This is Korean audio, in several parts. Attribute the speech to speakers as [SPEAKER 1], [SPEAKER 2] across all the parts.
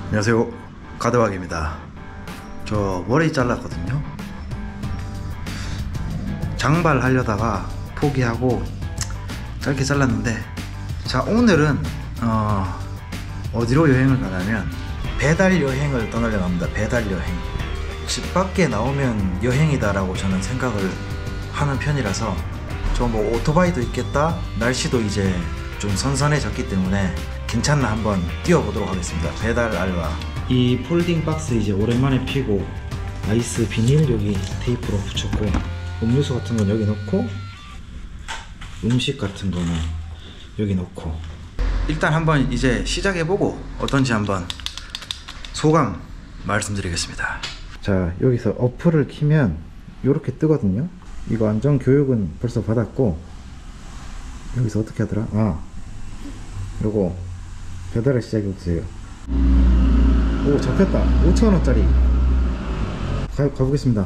[SPEAKER 1] 안녕하세요, 가드박입니다. 저 머리 잘랐거든요. 장발 하려다가 포기하고 짧게 잘랐는데, 자, 오늘은 어디로 여행을 가냐면 배달 여행을 떠나려고 합니다. 배달 여행. 집 밖에 나오면 여행이다 라고 저는 생각을 하는 편이라서, 저 뭐 오토바이도 있겠다, 날씨도 이제 좀 선선해졌기 때문에 괜찮나 한번 뛰어보도록 하겠습니다. 배달 알바. 이 폴딩 박스 이제 오랜만에 피고, 아이스 비닐 여기 테이프로 붙였고, 음료수 같은 건 여기 넣고, 음식 같은 거는 여기 넣고, 일단 한번 이제 시작해보고 어떤지 한번 소감 말씀드리겠습니다. 자, 여기서 어플을 키면 이렇게 뜨거든요. 이거 안전 교육은 벌써 받았고, 여기서 어떻게 하더라? 요거 배달을 시작해보세요. 오, 잡혔다. 5,000원짜리 가보겠습니다.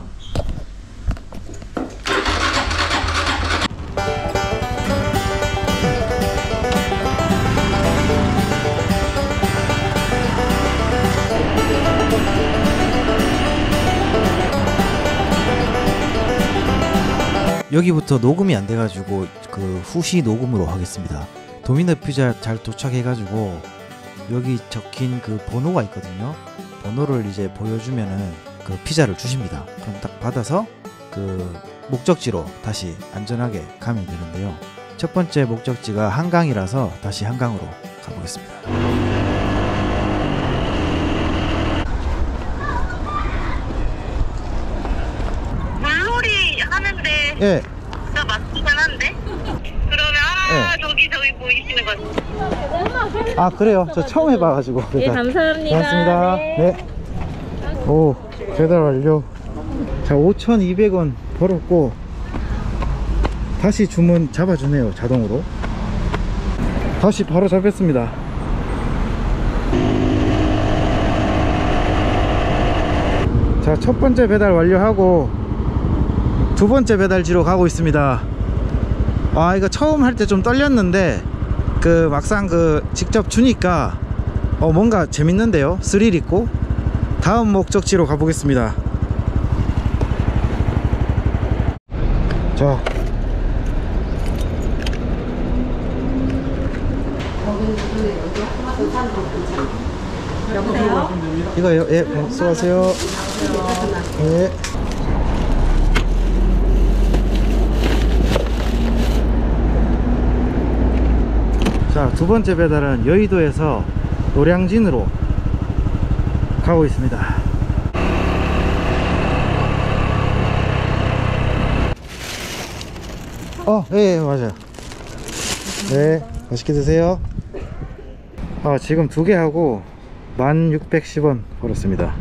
[SPEAKER 1] 여기부터 녹음이 안 돼가지고 그 후시 녹음으로 하겠습니다. 도미노 피자 잘 도착해가지고 여기 적힌 그 번호가 있거든요. 번호를 이제 보여주면은 그 피자를 주십니다. 그럼 딱 받아서 그 목적지로 다시 안전하게 가면 되는데요. 첫 번째 목적지가 한강이라서 다시 한강으로 가보겠습니다.
[SPEAKER 2] 물놀이 하는데
[SPEAKER 1] 예.
[SPEAKER 2] 진짜 맞긴 한데? 그러면 저기 보이시는 거.
[SPEAKER 1] 아, 그래요? 저 처음 해봐가지고.
[SPEAKER 3] 예, 감사합니다.
[SPEAKER 1] 고맙습니다. 네. 오, 배달 완료. 자, 5,200원 벌었고, 다시 주문 잡아주네요, 자동으로. 다시 바로 잡혔습니다. 자, 첫 번째 배달 완료하고 두 번째 배달지로 가고 있습니다. 이거 처음 할 때 좀 떨렸는데 그 막상 그 직접 주니까 뭔가 재밌는데요. 스릴 있고. 다음 목적지로 가보겠습니다. 자, 이거요? 예, 수고하세요. 예. 자, 두 번째 배달은 여의도에서 노량진으로 가고 있습니다. 예, 맞아요. 네, 맛있게 드세요. 지금 두 개 하고 1,610원 벌었습니다.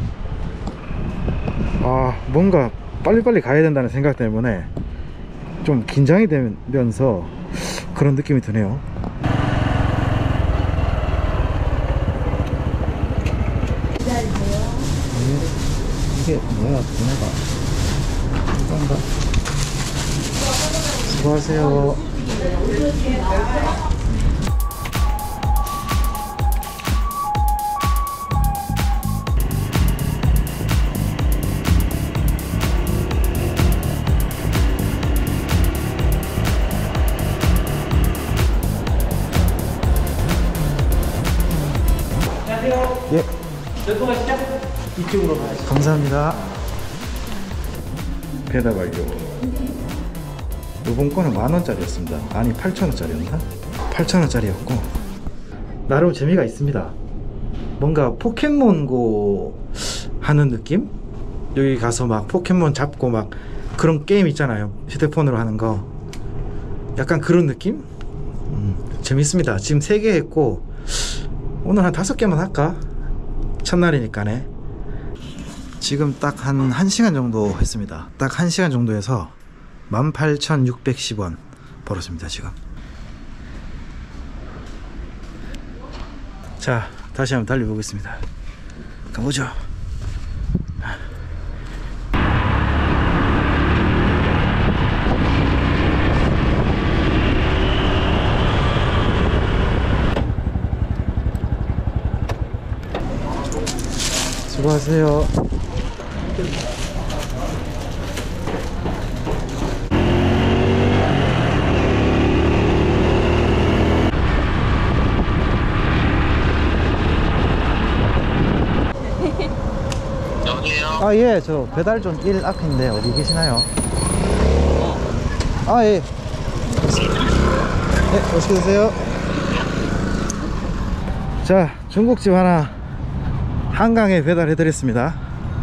[SPEAKER 1] 뭔가 빨리빨리 가야 된다는 생각 때문에 좀 긴장이 되면서 그런 느낌이 드네요. 이게 뭐야, 번호가 이건가? 수고하세요. 예. 이쪽으로 가야죠. 감사합니다. 배달 완료. 요번 거는 10,000원짜리였습니다. 아니, 8,000원짜리였나? 8,000원짜리였고 나름 재미가 있습니다. 뭔가 포켓몬고 하는 느낌? 여기 가서 막 포켓몬 잡고 막 그런 게임 있잖아요, 휴대폰으로 하는 거. 약간 그런 느낌? 재밌습니다. 지금 3개 했고 오늘 한 5개만 할까? 첫날이니까네. 지금 딱 한 1시간 정도 했습니다. 딱 1시간 정도 해서 18,610원 벌었습니다 지금. 자, 다시 한번 달려보겠습니다. 가보죠. 수고하세요.
[SPEAKER 2] 여기요.
[SPEAKER 1] 아, 예, 저 배달 좀 1 앞인데 어디 계시나요? 아, 예. 네, 맛있게 드세요. 자, 중국집 하나 한강에 배달해 드렸습니다.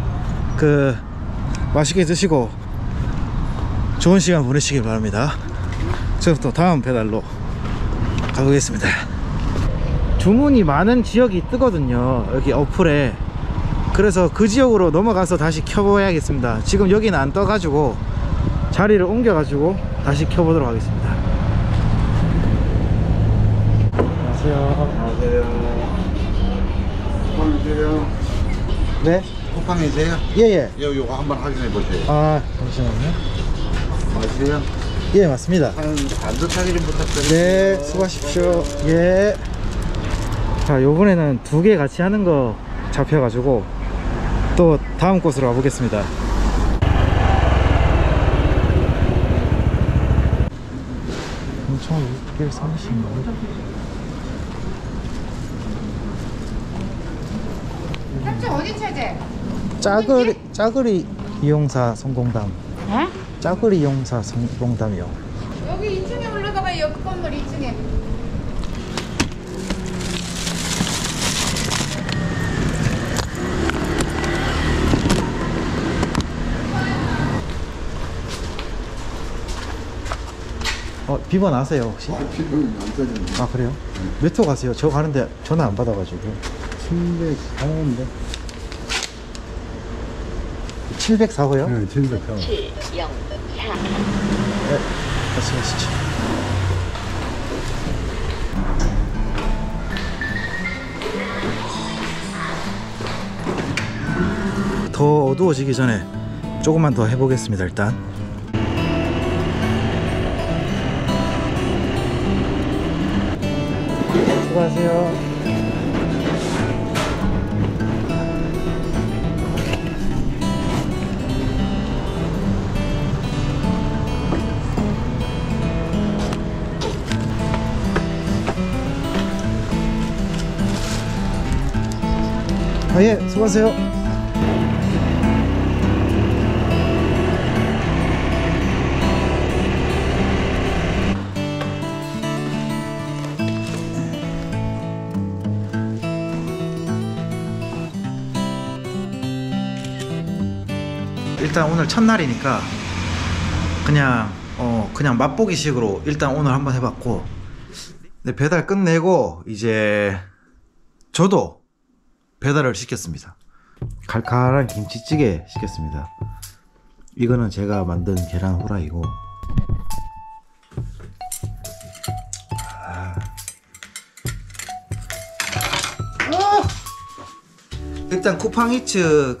[SPEAKER 1] 맛있게 드시고 좋은 시간 보내시길 바랍니다. 저부터 다음 배달로 가보겠습니다. 주문이 많은 지역이 뜨거든요, 여기 어플에. 그래서 그 지역으로 넘어가서 다시 켜봐야겠습니다. 지금 여기는 안 떠가지고 자리를 옮겨가지고 다시 켜보도록 하겠습니다. 안녕하세요.
[SPEAKER 3] 안녕하세요. 쿠팡이세요?
[SPEAKER 1] 네?
[SPEAKER 3] 쿠팡이세요?
[SPEAKER 1] 예예.
[SPEAKER 3] 요거 한번 확인해 보세요.
[SPEAKER 1] 아, 잠시만요.
[SPEAKER 3] 맞으세요?
[SPEAKER 1] 예, 맞습니다.
[SPEAKER 3] 한 반도차기 좀 부탁드립니다.
[SPEAKER 1] 네, 수고하십시오. 예. 자, 요번에는 2개 같이 하는 거 잡혀가지고 또 다음 곳으로 가보겠습니다. 엄청 6개월 30인가요?
[SPEAKER 4] 삼촌 어디 찾아?
[SPEAKER 1] 짜그리 이용사 성공담.
[SPEAKER 4] 어?
[SPEAKER 1] 짜그리 이용사 성공담이요.
[SPEAKER 4] 여기 2층에 올라가봐요. 옆 건물 2층에.
[SPEAKER 1] 비번 아세요 혹시?
[SPEAKER 3] 비용이 안 써지네.
[SPEAKER 1] 아, 그래요? 몇 호 가세요? 저 가는데 전화 안 받아가지고.
[SPEAKER 3] 704호인데?
[SPEAKER 1] 704호요?
[SPEAKER 3] 네, 704호.
[SPEAKER 1] 네, 같이 가시죠. 더 어두워지기 전에 조금만 더 해보겠습니다. 일단 수고하세요. 아, 예, 수고하세요. 일단 오늘 첫날이니까 그냥 맛보기식으로 일단 오늘 한번 해봤고, 네, 배달 끝내고 이제 저도 배달을 시켰습니다. 칼칼한 김치찌개 시켰습니다. 이거는 제가 만든 계란 후라이고, 일단 쿠팡이츠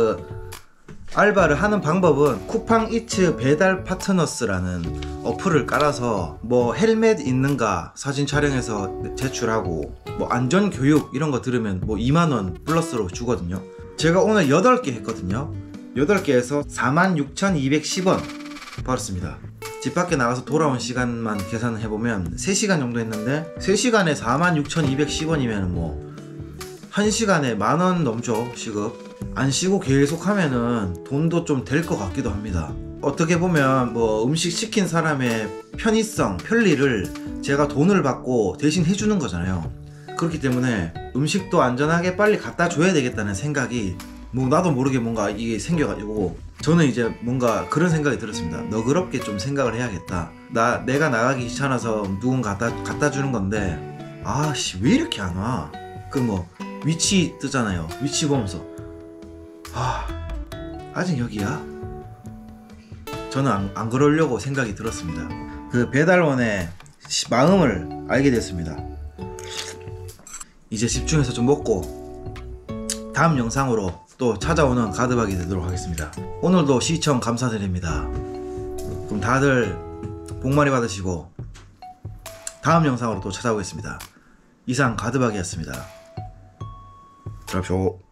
[SPEAKER 1] 알바를 하는 방법은 쿠팡이츠 배달 파트너스라는 어플을 깔아서 뭐 헬멧 있는가 사진 촬영해서 제출하고, 뭐 안전교육 이런 거 들으면 뭐 2만원 플러스로 주거든요. 제가 오늘 8개 했거든요. 8개에서 46,210원 벌었습니다. 집 밖에 나가서 돌아온 시간만 계산을 해보면 3시간 정도 했는데, 3시간에 46,210원이면 뭐 1시간에 만원 넘죠, 시급. 안 쉬고 계속 하면은 돈도 좀 될 것 같기도 합니다. 어떻게 보면 뭐 음식 시킨 사람의 편의성, 편리를 제가 돈을 받고 대신 해주는 거잖아요. 그렇기 때문에 음식도 안전하게 빨리 갖다 줘야 되겠다는 생각이 뭐 나도 모르게 뭔가 이게 생겨가지고, 저는 이제 뭔가 그런 생각이 들었습니다. 너그럽게 좀 생각을 해야겠다. 내가 나가기 귀찮아서 누군가 갖다 주는 건데, 아씨 왜 이렇게 안 와? 뭐 위치 뜨잖아요. 위치 보면서 아직 여기야? 저는 안 그러려고 생각이 들었습니다. 그 배달원의 마음을 알게 됐습니다. 이제 집중해서 좀 먹고 다음 영상으로 또 찾아오는 가드박이 되도록 하겠습니다. 오늘도 시청 감사드립니다. 그럼 다들 복 많이 받으시고 다음 영상으로 또 찾아오겠습니다. 이상 가드박이었습니다. 드랍쇼.